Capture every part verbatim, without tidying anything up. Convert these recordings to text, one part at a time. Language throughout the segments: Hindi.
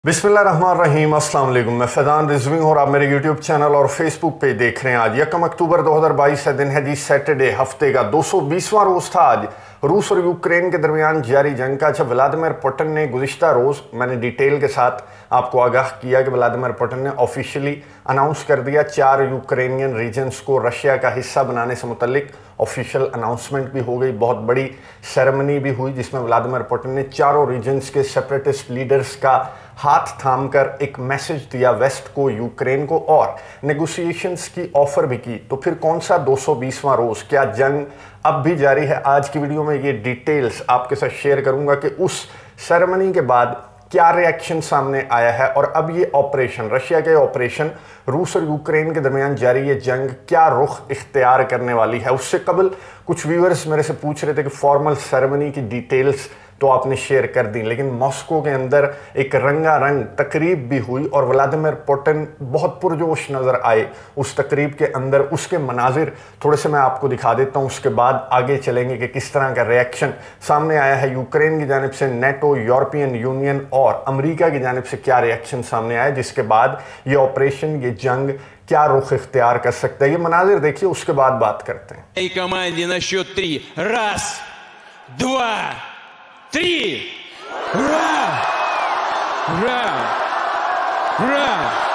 बिस्मिल्लाहिर्रहमानिर्रहीम, अस्सलाम वालेकुम। मैं फैज़ान रिजवी हूँ और आप मेरे यूट्यूब चैनल और फेसबुक पे देख रहे हैं। आज यकम अक्टूबर दो हज़ार बाईस का दिन है जी, सैटरडे। हफ्ते का दो सौ बीसवां रोज़ था आज रूस और यूक्रेन के दरमियान जारी जंग का। अच्छा, व्लादिमीर पुतिन ने गुज़िश्ता रोज़ मैंने डिटेल के साथ आपको आगाह किया कि व्लादिमीर पुतिन ने ऑफिशियली अनाउंस कर दिया चार यूक्रेनियन रीजन्स को रशिया का हिस्सा बनाने से मुतल्लिक ऑफिशियल अनाउंसमेंट भी हो गई। बहुत बड़ी सेरेमनी भी हुई जिसमें व्लादिमीर पुतिन ने चारों रीजन्स के सेपरेटिस्ट लीडर्स का हाथ थामकर एक मैसेज दिया वेस्ट को, यूक्रेन को, और नेगोशिएशंस की ऑफर भी की। तो फिर कौन सा दो सौ बीसवां रोज़, क्या जंग अब भी जारी है? आज की वीडियो में ये डिटेल्स आपके साथ शेयर करूंगा कि उस सेरेमनी के बाद क्या रिएक्शन सामने आया है और अब ये ऑपरेशन, रशिया के ऑपरेशन रूस और यूक्रेन के दरमियान जारी ये जंग क्या रुख इख्तियार करने वाली है। उससे कबल कुछ व्यूअर्स मेरे से पूछ रहे थे कि फॉर्मल सेरेमनी की डिटेल्स तो आपने शेयर कर दी, लेकिन मॉस्को के अंदर एक रंगारंग तकरीब भी हुई और व्लादिमीर पुतिन बहुत पुरजोश नज़र आए उस तकरीब के अंदर। उसके मनाजिर थोड़े से मैं आपको दिखा देता हूँ, उसके बाद आगे चलेंगे कि किस तरह का रिएक्शन सामने आया है यूक्रेन की जानिब से, नेटो, यूरोपियन यूनियन और अमेरिका की जानिब से क्या रिएक्शन सामने आया, जिसके बाद ये ऑपरेशन, ये जंग क्या रुख इख्तियार कर सकता है। ये मनाजिर देखिए, उसके बाद बात करते हैं। команде на счет три. Раз, два, три! Ура! Ура! Ура!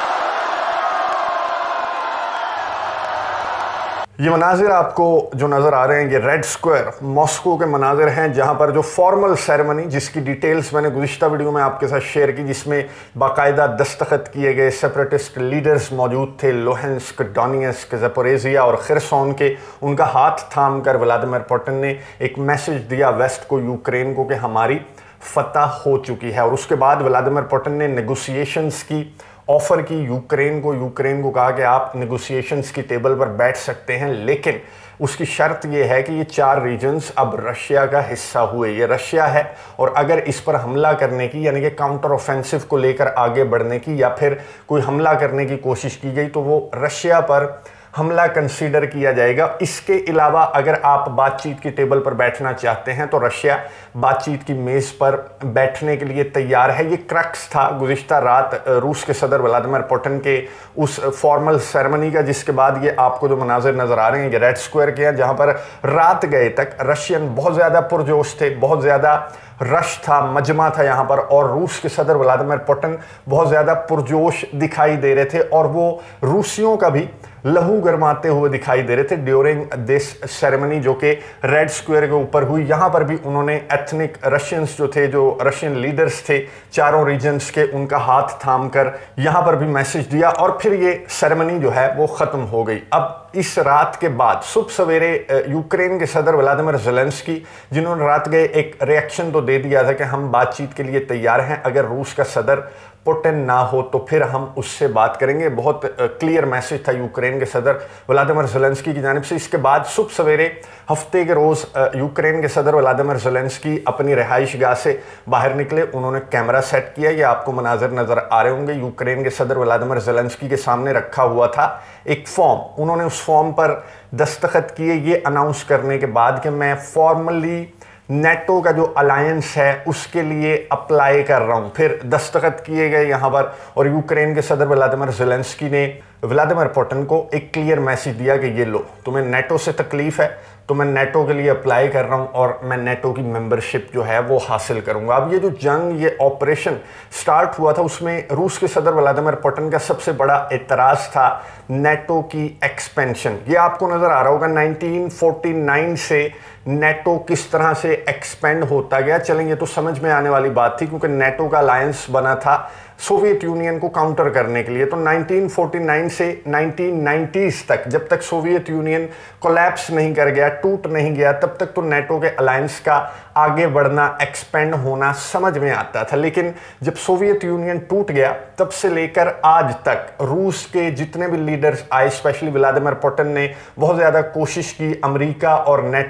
ये मनाजिर आपको जो नज़र आ रहे हैं, ये रेड स्क्वायर मॉस्को के मनाजिर हैं, जहाँ पर जो फॉर्मल सेरेमनी, जिसकी डिटेल्स मैंने गुज़िश्ता वीडियो में आपके साथ शेयर की, जिसमें बाकायदा दस्तखत किए गए सेपरेटिस्ट लीडर्स मौजूद थे, लुहांस्क, डोनेट्स्क, ज़पोरिज़िया और खिर्सोन के। उनका हाथ थाम कर व्लादिमीर पुतिन ने एक मैसेज दिया वेस्ट को, यूक्रेन को, कि हमारी फतह हो चुकी है। और उसके बाद व्लादिमीर पुतिन ने नेगोशिएशंस की ऑफ़र की यूक्रेन को यूक्रेन को कहा कि आप नेगोशिएशंस की टेबल पर बैठ सकते हैं, लेकिन उसकी शर्त यह है कि ये चार रीजन्स अब रशिया का हिस्सा हुए। ये रशिया है और अगर इस पर हमला करने की, यानी कि काउंटर ऑफेंसिव को लेकर आगे बढ़ने की, या फिर कोई हमला करने की कोशिश की गई तो वो रशिया पर हमला कंसीडर किया जाएगा। इसके अलावा अगर आप बातचीत की टेबल पर बैठना चाहते हैं तो रशिया बातचीत की मेज़ पर बैठने के लिए तैयार है। ये क्रक्स था गुज़िश्ता रात रूस के सदर व्लादिमीर पुतिन के उस फॉर्मल सेरेमनी का, जिसके बाद ये आपको जो मनाजिर नज़र आ रहे हैं ये रेड स्क्वायर के हैं, जहाँ पर रात गए तक रशियन बहुत ज़्यादा पुरजोश थे, बहुत ज़्यादा रश था, मजमा था यहाँ पर, और रूस के सदर व्लादिमीर पुतिन बहुत ज़्यादा पुरजोश दिखाई दे रहे थे और वो रूसियों का भी लहू गरमाते हुए दिखाई दे रहे थे ड्यूरिंग दिस सेरेमनी, जो कि रेड स्क्वायर के ऊपर हुई। यहाँ पर भी उन्होंने एथनिक रशियंस जो थे, जो रशियन लीडर्स थे चारों रीजन्स के, उनका हाथ थाम कर यहाँ पर भी मैसेज दिया और फिर ये सेरेमनी जो है वो ख़त्म हो गई। अब इस रात के बाद सुबह सवेरे यूक्रेन के सदर व्लादिमीर ज़ेलेंस्की, जिन्होंने रात गए एक रिएक्शन तो दे दिया था कि हम बातचीत के लिए तैयार हैं, अगर रूस का सदर पुतिन ना हो तो फिर हम उससे बात करेंगे। बहुत क्लियर मैसेज था यूक्रेन के सदर व्लादिमीर ज़ेलेंस्की की जानिब से। इसके बाद सुबह सवेरे हफ्ते के रोज़ यूक्रेन के सदर व्लादिमीर ज़ेलेंस्की अपनी रिहाइश गाह से बाहर निकले। उन्होंने कैमरा सेट किया, ये आपको मनाजिर नज़र आ रहे होंगे। यूक्रेन के सदर व्लादिमीर ज़ेलेंस्की के सामने रखा हुआ था एक फॉर्म, उन्होंने उस फॉर्म पर दस्तखत किए ये अनाउंस करने के बाद कि मैं फॉर्मली नेटो का जो अलायंस है उसके लिए अप्लाई कर रहा हूं। फिर दस्तखत किए गए यहाँ पर और यूक्रेन के सदर व्लादिमीर ज़ेलेंस्की ने व्लादिमीर पुतिन को एक क्लियर मैसेज दिया कि ये लो, तुम्हें नेटो से तकलीफ है तो मैं नेटो के लिए अप्लाई कर रहा हूँ और मैं नेटो की मेंबरशिप जो है वो हासिल करूँगा। अब ये जो जंग, ये ऑपरेशन स्टार्ट हुआ था, उसमें रूस के सदर व्लादिमीर पुतिन का सबसे बड़ा एतराज़ था नेटो की एक्सपेंशन। ये आपको नज़र आ रहा होगा नाइनटीन फोर्टी नाइन से नेटो किस तरह से एक्सपेंड होता गया। चलें, ये तो समझ में आने वाली बात थी क्योंकि नेटो का अलायंस बना था सोवियत यूनियन को काउंटर करने के लिए। तो नाइनटीन फोर्टी नाइन से नाइनटीन नाइंटीज़ तक, जब तक सोवियत यूनियन कोलैप्स नहीं कर गया, टूट नहीं गया, तब तक तो नेटो के अलायंस का आगे बढ़ना, एक्सपेंड होना समझ में आता था। लेकिन जब सोवियत यूनियन टूट गया तब से लेकर आज तक रूस के जितने भी लीडर्स आए, स्पेशली व्लादिमीर पुतिन ने बहुत ज़्यादा कोशिश की अमेरिका और नेटो से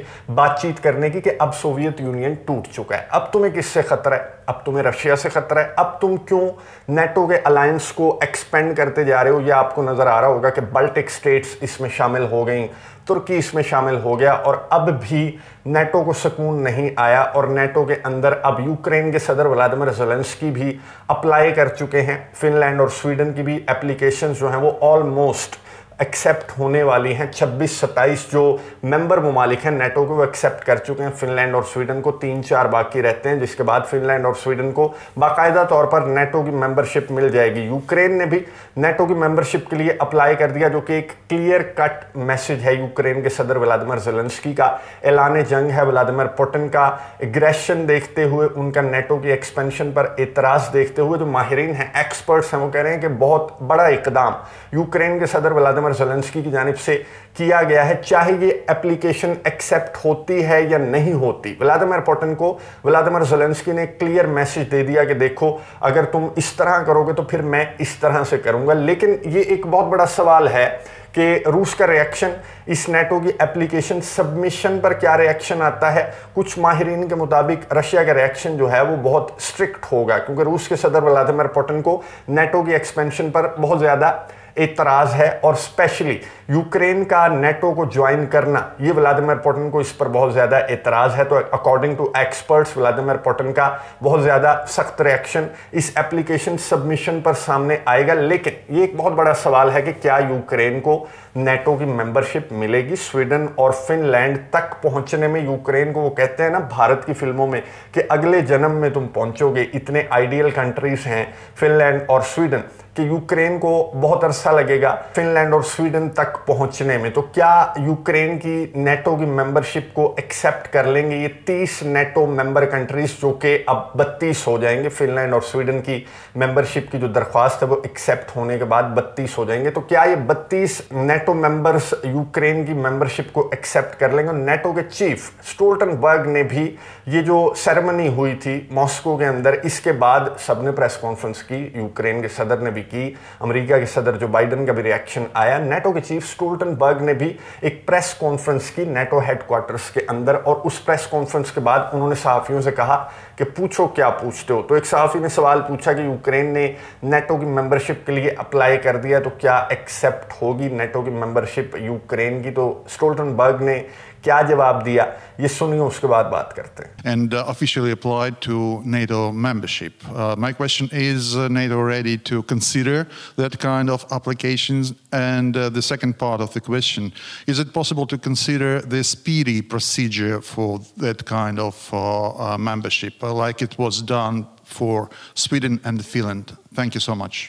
बातचीत करने की कि अब सोवियत यूनियन टूट चुका है, अब तुम्हें किससे खतरा है, अब तुम्हें रशिया से खतरा है, अब तुम क्यों नेटो के अलायंस को एक्सपेंड करते जा रहे हो। ये आपको नजर आ रहा होगा कि बाल्टिक स्टेट्स इसमें शामिल हो गई, तुर्की इसमें शामिल हो गया, और अब भी नेटो को सुकून नहीं आया। और नेटो के अंदर अब यूक्रेन के सदर व्लादिमीर ज़ेलेंस्की भी अप्लाई कर चुके हैं, फिनलैंड और स्वीडन की भी एप्लीकेशन जो हैं वो ऑलमोस्ट एक्सेप्ट होने वाली हैं। छब्बीस सत्ताईस जो मेंबर ममालिक हैं नेटो के वो एक्सेप्ट कर चुके हैं फिनलैंड और स्वीडन को, तीन चार बाकी रहते हैं, जिसके बाद फिनलैंड और स्वीडन को बाकायदा तौर पर नेटो की मेंबरशिप मिल जाएगी। यूक्रेन ने भी नेटो की मेंबरशिप के लिए अप्लाई कर दिया, जो कि एक क्लियर कट मैसेज है यूक्रेन के सदर व्लादिमीर ज़ेलेंस्की का। ऐलान जंग है व्लादिमीर पुतिन का, एग्रेशन देखते हुए, उनका नेटो की एक्सपेंशन पर एतराज़ देखते हुए जो माहिरीन हैं, एक्सपर्ट्स हैं, वो कह रहे हैं कि बहुत बड़ा इकदाम यूक्रेन के सदर व्लादिमीर ज़ेलेंस्की की जानिब से किया गया है। चाहे ये एप्लीकेशन एक्सेप्ट होती है या नहीं होती, व्लादिमीर पुतिन को व्लादिमीर ज़ेलेंस्की ने क्लियर मैसेज दे दिया कि देखो अगर तुम इस तरह करोगे तो फिर मैं इस तरह से करूंगा। लेकिन ये एक बहुत बड़ा सवाल है कि रूस का रिएक्शन, इस नेटो की एप्लीकेशन सबमिशन पर क्या रिएक्शन आता है। कुछ माहिरीन के मुताबिक रशिया का रिएक्शन जो है वो बहुत स्ट्रिक्ट होगा, क्योंकि रूस के सदर व्लादिमीर पुतिन को नेटो की एक्सपेंशन पर बहुत ज़्यादा एतराज़ है, और स्पेशली यूक्रेन का नेटो को ज्वाइन करना, ये व्लादिमीर पुतिन को इस पर बहुत ज़्यादा एतराज़ है। तो according to experts Vladimir Putin का बहुत ज़्यादा सख्त रिएक्शन इस एप्लीकेशन सबमिशन पर सामने आएगा। लेकिन ये एक बहुत बड़ा सवाल है कि क्या यूक्रेन को नेटो की मेंबरशिप मिलेगी। स्वीडन और फिनलैंड तक पहुंचने में यूक्रेन को, वो कहते हैं ना भारत की फिल्मों में कि अगले जन्म में तुम पहुंचोगे, इतने आइडियल कंट्रीज हैं फिनलैंड और स्वीडन कि यूक्रेन को बहुत अरसा लगेगा फिनलैंड और स्वीडन तक पहुंचने में। तो क्या यूक्रेन की नेटो की मेंबरशिप को एक्सेप्ट कर लेंगे ये तीस नेटो मेंबर कंट्रीज, जो कि अब बत्तीस हो जाएंगे। फिनलैंड और स्वीडन की मेंबरशिप की जो दरख्वास्त है वो एक्सेप्ट होने के बाद बत्तीस हो जाएंगे। तो क्या ये बत्तीस नेटो मेंबर्स यूक्रेन की मेंबरशिप को एक्सेप्ट कर लेंगे। नेटो के चीफ स्टोल्टनबर्ग ने भी, ये जो सेरेमनी हुई थी मॉस्को के अंदर, इसके बाद सबने प्रेस कॉन्फ्रेंस की, यूक्रेन के सदर ने भी की, अमेरिका के सदर जो बाइडन का भी रिएक्शन आया। नेटो के चीफ स्टोल्टनबर्ग ने भी एक प्रेस कॉन्फ्रेंस की नेटो हेडक्वार्टर्स के अंदर, और उस प्रेस कॉन्फ्रेंस के बाद उन्होंने सहाफियों से कहा कि पूछो क्या पूछते हो। तो एक सहाफी ने सवाल पूछा कि यूक्रेन ने नेटो की मेंबरशिप के लिए अप्लाई कर दिया, तो क्या एक्सेप्ट होगी नेटो की मेंबरशिप यूक्रेन की। तो स्टोल्टनबर्ग ने क्या जवाब दिया, ये सुनिए, उसके बाद बात करते हैं। And uh, officially applied to NATO membership. Uh, my question is, uh, NATO ready to consider that kind of applications? And uh, the second part of the question, is it possible to consider the speedy procedure for that kind of uh, uh, membership, uh, like it was done for Sweden and Finland? Thank you so much.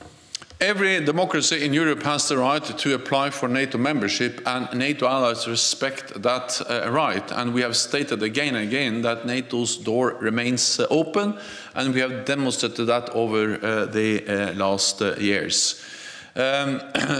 Every democracy in Europe has the right to apply for NATO membership, and NATO allies respect that uh, right. And we have stated again and again that NATO's door remains uh, open, and we have demonstrated that over uh, the uh, last uh, years. Um,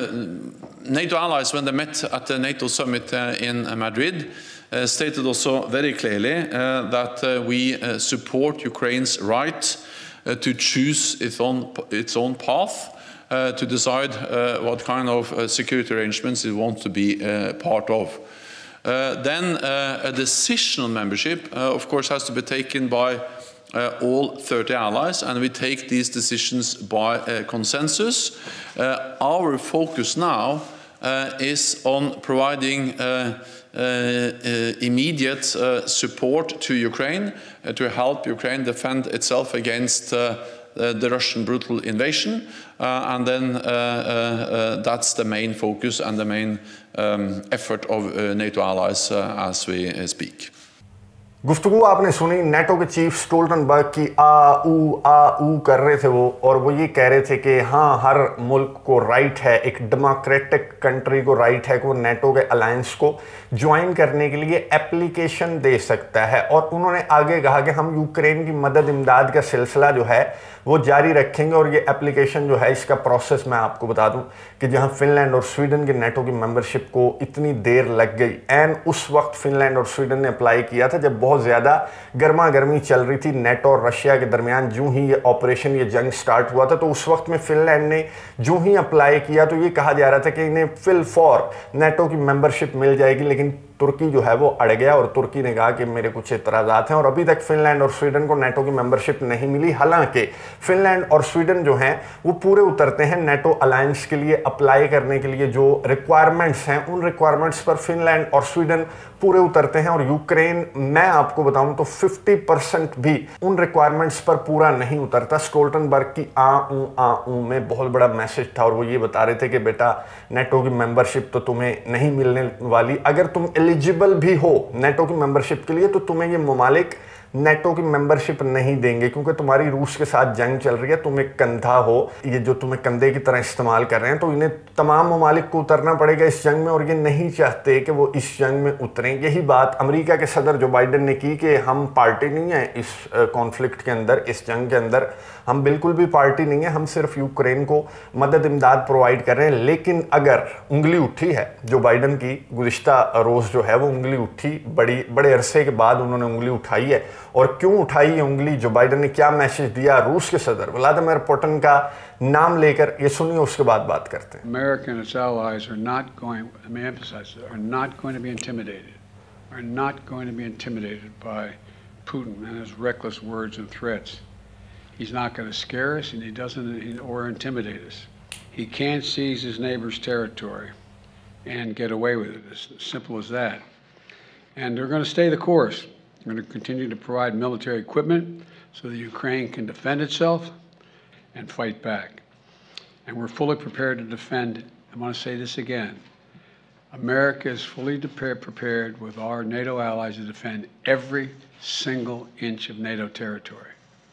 NATO allies, when they met at the NATO summit uh, in uh, Madrid, uh, stated also very clearly uh, that uh, we uh, support Ukraine's right uh, to choose its own, its own path, Uh, to decide uh, what kind of uh, security arrangements it wants to be uh, part of. Uh, then uh, a decision on membership, uh, of course, has to be taken by uh, all thirty allies, and we take these decisions by uh, consensus. Uh, our focus now uh, is on providing uh, uh, uh, immediate uh, support to Ukraine uh, to help Ukraine defend itself against uh, Uh, the Russian brutal invasion, uh, and then uh, uh, uh, that's the main focus and the main um, effort of uh, NATO allies uh, as we uh, speak. गुफ्तगू आपने सुनी, नेटो के चीफ स्टोल्टनबर्ग की आ ऊ आ ऊ कर रहे थे वो, और वो ये कह रहे थे कि हाँ, हर मुल्क को राइट है, एक डेमोक्रेटिक कंट्री को राइट है कि वो नेटो के अलायंस को ज्वाइन करने के लिए एप्लीकेशन दे सकता है। और उन्होंने आगे कहा कि हम यूक्रेन की मदद इमदाद का सिलसिला जो है वो जारी रखेंगे, और ये एप्लीकेशन जो है इसका प्रोसेस मैं आपको बता दूं कि जहां फिनलैंड और स्वीडन के नेटो की मेंबरशिप को इतनी देर लग गई, एंड उस वक्त फिनलैंड और स्वीडन ने अप्लाई किया था जब बहुत ज़्यादा गर्मा गर्मी चल रही थी नेटो और रशिया के दरमियान। जो ही ये ऑपरेशन, ये जंग स्टार्ट हुआ था, तो उस वक्त में फिनलैंड ने जो ही अप्लाई किया तो ये कहा जा रहा था कि इन्हें फिल फॉर नेटो की मेंबरशिप मिल जाएगी, लेकिन तुर्की जो है वो अड़ गया और तुर्की ने कहा कि मेरे कुछ इतराज़ात हैं और अभी तक फिनलैंड और स्वीडन को नेटो की मेंबरशिप नहीं मिली। हालांकि फिनलैंड और स्वीडन जो हैं वो पूरे उतरते हैं नेटो अलायंस के लिए अप्लाई करने के लिए। जो रिक्वायरमेंट्स हैं उन रिक्वायरमेंट्स पर फिनलैंड और स्वीडन पूरे उतरते हैं और यूक्रेन, मैं आपको बताऊं तो पचास परसेंट भी उन रिक्वायरमेंट्स पर पूरा नहीं उतरता। स्टोल्टनबर्ग की आ ऊ आ ऊ में बहुत बड़ा मैसेज था और वो ये बता रहे थे कि बेटा नेटो की मेंबरशिप तो तुम्हें नहीं मिलने वाली, अगर तुम एलिजिबल भी हो नेटो की मेंबरशिप के लिए तो तुम्हें ये ममालिक नेटो की मेंबरशिप नहीं देंगे क्योंकि तुम्हारी रूस के साथ जंग चल रही है, तुम एक कंधा हो, ये जो तुम्हें कंधे की तरह इस्तेमाल कर रहे हैं, तो इन्हें तमाम ममालिक को उतरना पड़ेगा इस जंग में और ये नहीं चाहते कि वो इस जंग में उतरें। यही बात अमेरिका के सदर जो बाइडेन ने की कि हम पार्टी नहीं है इस कॉन्फ्लिक्ट के अंदर, इस जंग के अंदर हम बिल्कुल भी पार्टी नहीं है, हम सिर्फ यूक्रेन को मदद इमदाद प्रोवाइड कर रहे हैं। लेकिन अगर उंगली उठी है जो बाइडेन की, गुज़िश्ता रोज़ जो है वो उंगली उठी, बड़ी बड़े अरसे के बाद उन्होंने उंगली उठाई है। और क्यों उठाई है उंगली, जो बाइडेन ने क्या मैसेज दिया रूस के सदर व्लादिमीर पुतिन का नाम लेकर, ये सुनिए उसके बाद बात करते हैं। America and its allies are not going, let me emphasize this, are not going to be intimidated, are not going to be intimidated by Putin and his reckless words and threats. He's not going to scare us and he doesn't, or intimidate us. He can't seize his neighbor's territory and get away with it. It's as simple as that. And they're going to stay the course. We're going to continue to provide military equipment so that Ukraine can defend itself and fight back. And we're fully prepared to defend. I want to say this again. America is fully prepared with our NATO allies to defend every single inch of NATO territory.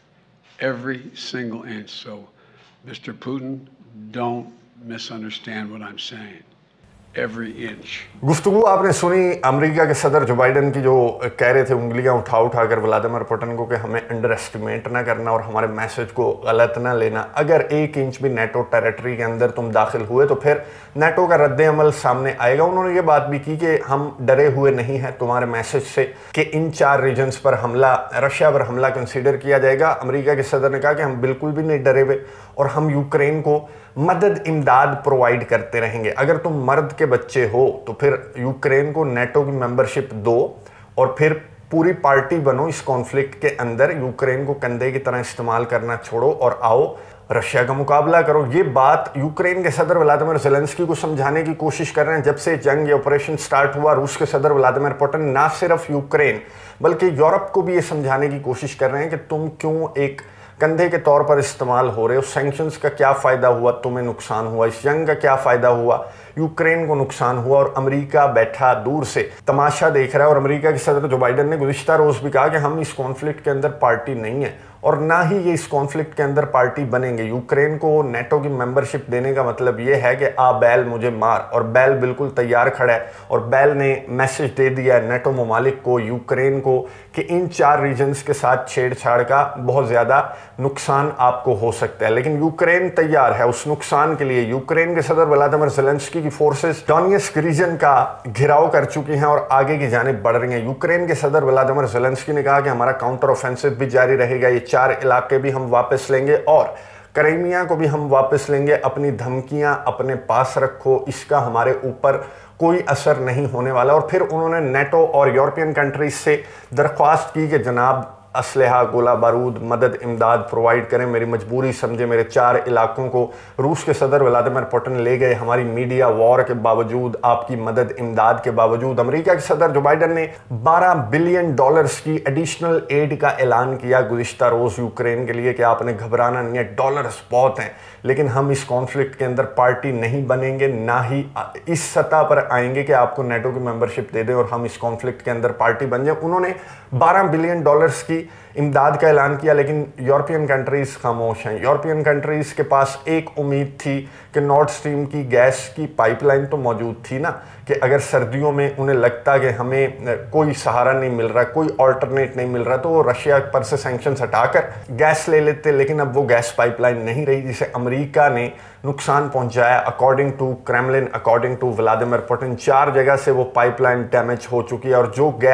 Every single inch. So, Mister Putin, don't misunderstand what I'm saying. Every inch. गुफ्तगू आपने सुनी अमेरिका के सदर जो बाइडेन की, जो कह रहे थे उंगलियां उठा उठा कर व्लादिमीर पुतिन को कि हमें अंडर एस्टिमेट ना करना और हमारे मैसेज को गलत ना लेना। अगर एक इंच भी नेटो टेरिटरी के अंदर तुम दाखिल हुए तो फिर नेटो का रद्द अमल सामने आएगा। उन्होंने ये बात भी की कि हम डरे हुए नहीं हैं तुम्हारे मैसेज से कि इन चार रीजन्स पर हमला, रशिया पर हमला कंसीडर किया जाएगा। अमेरिका के सदर ने कहा कि हम बिल्कुल भी नहीं डरे हुए और हम यूक्रेन को मदद इमदाद प्रोवाइड करते रहेंगे। अगर तुम मर्द के बच्चे हो तो फिर यूक्रेन को नेटो की मेंबरशिप दो और फिर पूरी पार्टी बनो इस कॉन्फ्लिक्ट के अंदर। यूक्रेन को कंधे की तरह इस्तेमाल करना छोड़ो और आओ रशिया का मुकाबला करो। ये बात यूक्रेन के सदर व्लादिमीर ज़ेलेंस्की को समझाने की कोशिश कर रहे हैं। जब से जंग या ऑपरेशन स्टार्ट हुआ, रूस के सदर व्लादिमीर पुतिन ना सिर्फ यूक्रेन बल्कि यूरोप को भी ये समझाने की कोशिश कर रहे हैं कि तुम क्यों एक कंधे के तौर पर इस्तेमाल हो रहे हो। सैंक्शंस का क्या फ़ायदा हुआ, तुम्हें नुकसान हुआ, इस जंग का क्या फ़ायदा हुआ, यूक्रेन को नुकसान हुआ। और अमेरिका बैठा दूर से तमाशा देख रहा है। और अमेरिका के सदर जो बाइडेन ने गुज़िश्ता रोज़ भी कहा कि हम इस कॉन्फ्लिक्ट के अंदर पार्टी नहीं है और ना ही ये इस कॉन्फ्लिक्ट के अंदर पार्टी बनेंगे। यूक्रेन को नेटो की मेंबरशिप देने का मतलब ये है कि आ बैल मुझे मार, और बैल बिल्कुल तैयार खड़ा है और बैल ने मैसेज दे दिया है नेटो ममालिक को, यूक्रेन को, कि इन चार रीजन्स के साथ छेड़छाड़ का बहुत ज़्यादा नुकसान आपको हो सकता है। लेकिन यूक्रेन तैयार है उस नुकसान के लिए। यूक्रेन के सदर व्लादिमीर ज़ेलेंस्की की फोर्सेस डोनेट्स्क रीजन का घिराव कर चुकी हैं और आगे की जानिब बढ़ रही हैं। यूक्रेन के सदर व्लादिमीर ज़ेलेंस्की ने कहा कि हमारा काउंटर ऑफेंसिव भी जारी रहेगा, ये चार इलाके भी हम वापस लेंगे और क्राइमिया को भी हम वापस लेंगे। अपनी धमकियां अपने पास रखो, इसका हमारे ऊपर कोई असर नहीं होने वाला। और फिर उन्होंने नेटो और यूरोपियन कंट्रीज से दरख्वास्त की कि जनाब असलहा, गोला बारूद, मदद इमदाद प्रोवाइड करें, मेरी मजबूरी समझे। मेरे चार इलाकों को रूस के सदर व्लादिमीर पुतिन ले गए, हमारी मीडिया वॉर के बावजूद, आपकी मदद इमदाद के बावजूद। अमेरिका के सदर जो बाइडेन ने बारह बिलियन डॉलर्स की एडिशनल एड का ऐलान किया गुज़िश्ता रोज़ यूक्रेन के लिए कि आपने घबराना नहीं है, डॉलर्स बहुत हैं, लेकिन हम इस कॉन्फ्लिक्ट के अंदर पार्टी नहीं बनेंगे, ना ही इस सतह पर आएंगे कि आपको नेटो की मेंबरशिप दे दें और हम इस कॉन्फ्लिक्ट के अंदर पार्टी बन जाए। उन्होंने बारह बिलियन डॉलर्स की इमदाद का ऐलान किया, लेकिन यूरोपियन कंट्रीज़ खामोश हैं। यूरोपियन कंट्रीज़ के पास एक उम्मीद थी कि नॉर्थ स्ट्रीम की गैस की पाइपलाइन तो मौजूद थी ना, कि अगर सर्दियों में उन्हें लगता कि हमें कोई सहारा नहीं मिल रहा, कोई ऑल्टरनेट नहीं मिल रहा, तो वो रशिया पर से सैंक्शंस हटाकर गैस ले लेते। लेकिन अब वो गैस पाइपलाइन नहीं रही, जिसे अमेरिका ने नुकसान पहुंचाया। According to Kremlin, according to Vladimir Putin, चार जगह से वो पाइपलाइन डैमेज हो चुकी है और जो गैस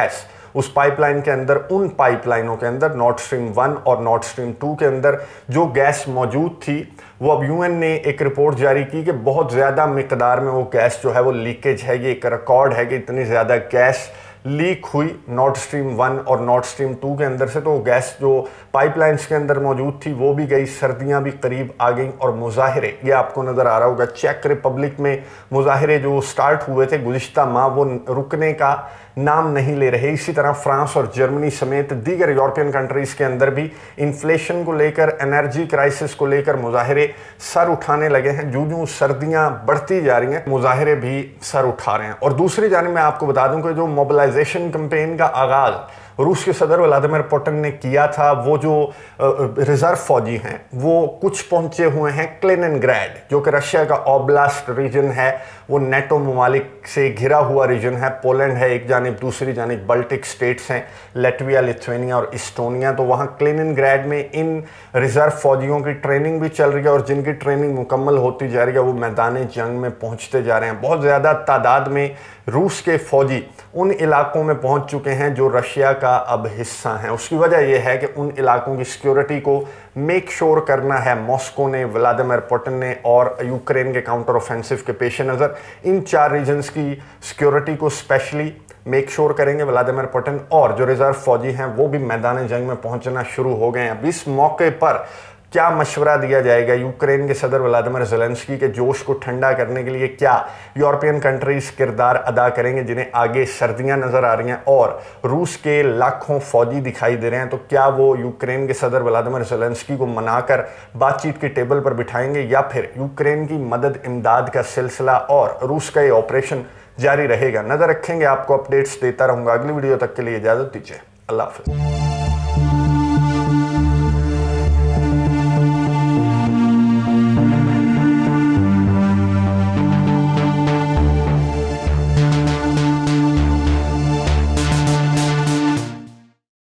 उस पाइपलाइन के अंदर, उन पाइपलाइनों के अंदर नॉर्ड स्ट्रीम वन और नॉर्ड स्ट्रीम टू के अंदर जो गैस मौजूद थी, वो अब यूएन ने एक रिपोर्ट जारी की कि बहुत ज़्यादा मिकदार में वो गैस जो है वो लीकेज है। ये एक रिकॉर्ड है कि इतनी ज़्यादा गैस लीक हुई नॉर्ड स्ट्रीम वन और नॉर्ड स्ट्रीम टू के अंदर से। तो गैस जो पाइपलाइंस के अंदर मौजूद थी वो भी गई, सर्दियां भी करीब आ गई और मुजाहिरे, ये आपको नज़र आ रहा होगा चेक रिपब्लिक में मुजाहिरे जो स्टार्ट हुए थे गुज़िश्ता माह, वो रुकने का नाम नहीं ले रहे। इसी तरह फ्रांस और जर्मनी समेत दीगर यूरोपियन कंट्रीज़ के अंदर भी इन्फ्लेशन को लेकर, एनर्जी क्राइसिस को लेकर मुजाहिरे सर उठाने लगे हैं। जो जो सर्दियां बढ़ती जा रही हैं, मुजाहिरे भी सर उठा रहे हैं। और दूसरी जानिब मैं आपको बता दूं कि जो मोबिलाइजेशन कैंपेन का आगाज़ रूस के सदर व्लादिमीर पुतिन ने किया था, वो जो रिजर्व फौजी हैं वो कुछ पहुंचे हुए हैं क्लिनिनग्राड, जो कि रशिया का ओब्लास्ट रीजन है। वो नेटो ममालिक से घिरा हुआ रीजन है। पोलैंड है एक जानिब, दूसरी जानिब बल्टिक स्टेट्स हैं, लैटविया, लिथुआनिया और इस्टोनिया। तो वहाँ क्लिनिनग्राड में इन रिजर्व फौजियों की ट्रेनिंग भी चल रही है और जिनकी ट्रेनिंग मुकम्मल होती जा रही है वो मैदान जंग में पहुँचते जा रहे हैं। बहुत ज़्यादा तादाद में रूस के फौजी उन इलाकों में पहुंच चुके हैं जो रशिया का अब हिस्सा हैं। उसकी वजह यह है कि उन इलाकों की सिक्योरिटी को मेक श्योर करना है मॉस्को ने, व्लादिमीर पुतिन ने, और यूक्रेन के काउंटर ऑफेंसिव के पेश नज़र इन चार रीजन्स की सिक्योरिटी को स्पेशली मेक श्योर करेंगे व्लादिमीर पुतिन। और जो रिजर्व फौजी हैं वो भी मैदान जंग में पहुंचना शुरू हो गए हैं। अब इस मौके पर क्या मशवरा दिया जाएगा यूक्रेन के सदर व्लादिमीर ज़ेलेंस्की के जोश को ठंडा करने के लिए? क्या यूरोपियन कंट्रीज़ किरदार अदा करेंगे जिन्हें आगे सर्दियां नज़र आ रही हैं और रूस के लाखों फौजी दिखाई दे रहे हैं? तो क्या वो यूक्रेन के सदर व्लादिमीर ज़ेलेंस्की को मनाकर बातचीत की टेबल पर बिठाएंगे, या फिर यूक्रेन की मदद इमदाद का सिलसिला और रूस का ये ऑपरेशन जारी रहेगा? नज़र रखेंगे, आपको अपडेट्स देता रहूँगा। अगली वीडियो तक के लिए इजाज़त दीजिए। अल्लाह हाफ़िज़।